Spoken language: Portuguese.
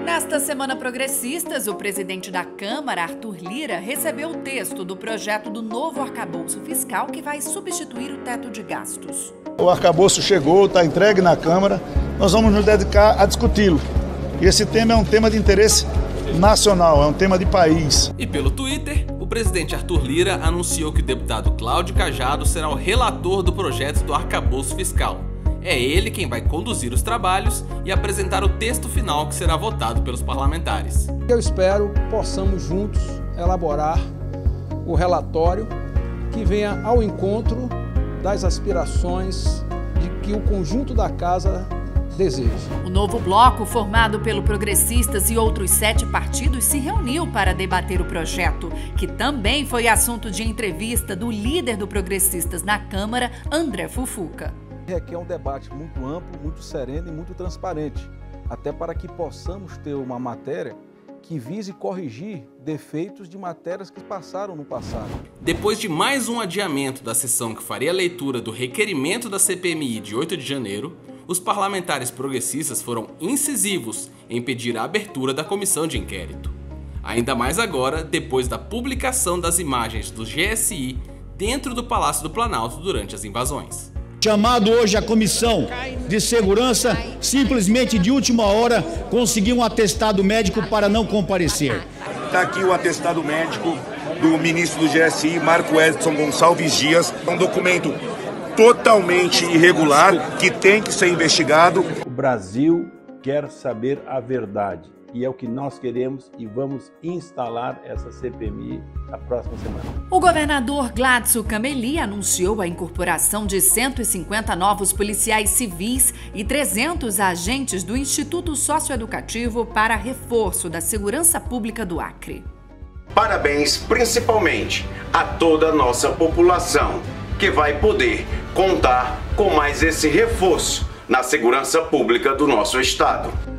Nesta Semana Progressistas, o presidente da Câmara, Arthur Lira, recebeu o texto do projeto do novo arcabouço fiscal que vai substituir o teto de gastos. O arcabouço chegou, está entregue na Câmara, nós vamos nos dedicar a discuti-lo. E esse tema é um tema de interesse nacional, é um tema de país. E pelo Twitter, o presidente Arthur Lira anunciou que o deputado Cláudio Cajado será o relator do projeto do arcabouço fiscal. É ele quem vai conduzir os trabalhos e apresentar o texto final que será votado pelos parlamentares. Eu espero que possamos juntos elaborar o relatório que venha ao encontro das aspirações de que o conjunto da Casa deseja. O novo bloco, formado pelo Progressistas e outros 7 partidos, se reuniu para debater o projeto, que também foi assunto de entrevista do líder do Progressistas na Câmara, André Fufuca. Requer um debate muito amplo, muito sereno e muito transparente, até para que possamos ter uma matéria que vise corrigir defeitos de matérias que passaram no passado. Depois de mais um adiamento da sessão que faria a leitura do requerimento da CPMI de 8 de janeiro, os parlamentares progressistas foram incisivos em pedir a abertura da comissão de inquérito. Ainda mais agora, depois da publicação das imagens do GSI dentro do Palácio do Planalto durante as invasões. Chamado hoje a Comissão de Segurança, simplesmente de última hora conseguiu um atestado médico para não comparecer. Está aqui o atestado médico do ministro do GSI, Marco Edson Gonçalves Dias. É um documento totalmente irregular que tem que ser investigado. O Brasil quer saber a verdade e é o que nós queremos e vamos instalar essa CPMI na próxima semana. O governador Gladson Cameli anunciou a incorporação de 150 novos policiais civis e 300 agentes do Instituto Socioeducativo para reforço da segurança pública do Acre. Parabéns principalmente a toda a nossa população, que vai poder contar com mais esse reforço na segurança pública do nosso estado.